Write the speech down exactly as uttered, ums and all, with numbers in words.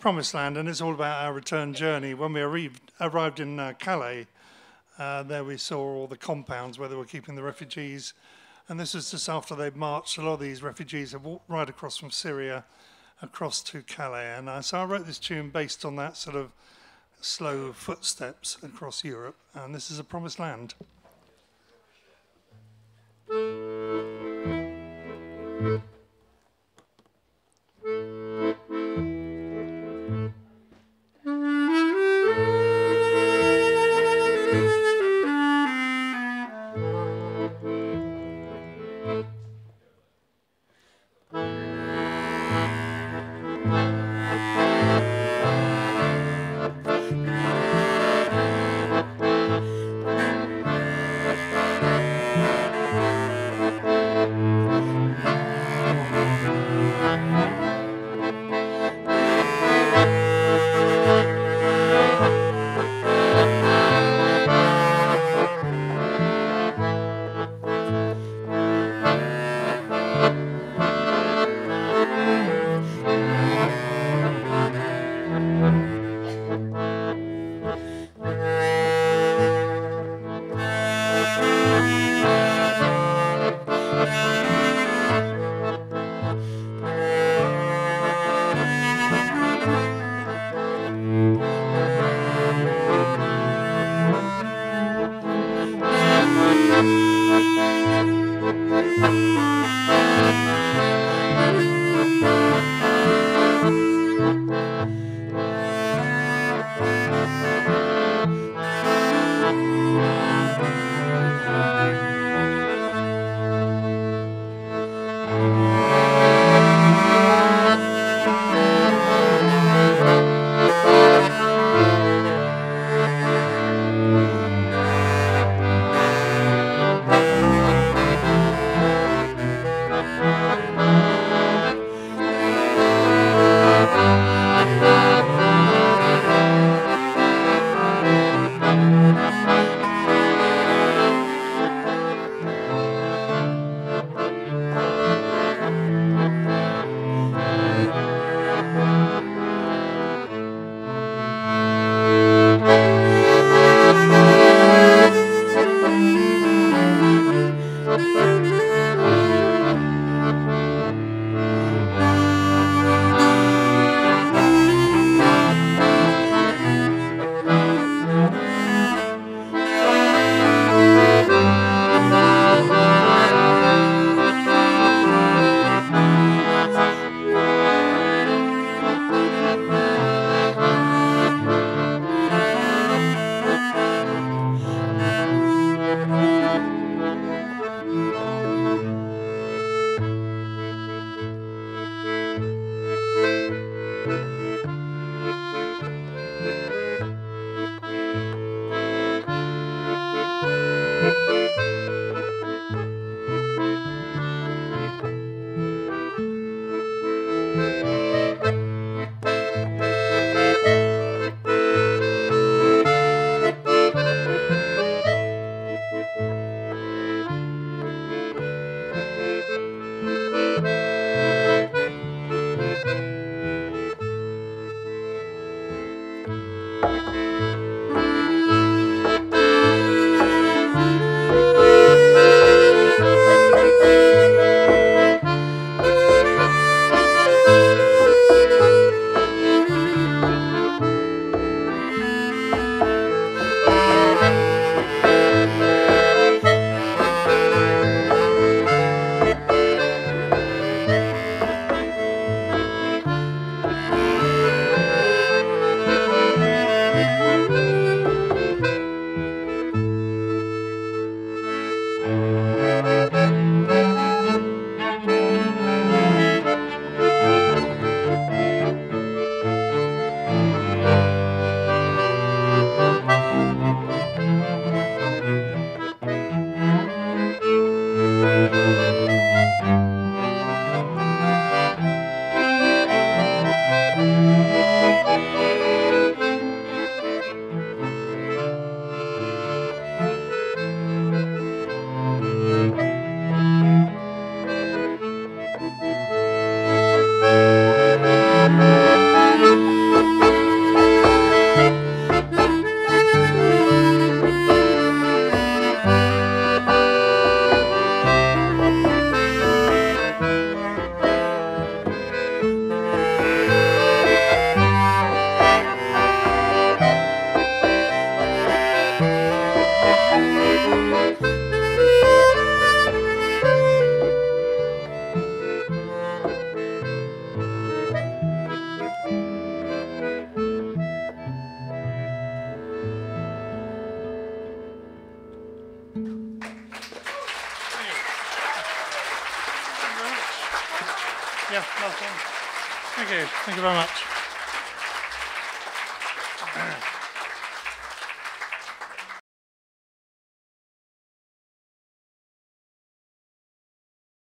Promised Land, and it's all about our return journey. When we arrived, arrived in uh, Calais, uh, there we saw all the compounds where they were keeping the refugees. And this was just after they'd marched. A lot of these refugees have walked right across from Syria across to Calais. And uh, so I wrote this tune based on that sort of slow footsteps across Europe. And this is A Promised Land. Yeah, last one. Thank you. Thank you very much.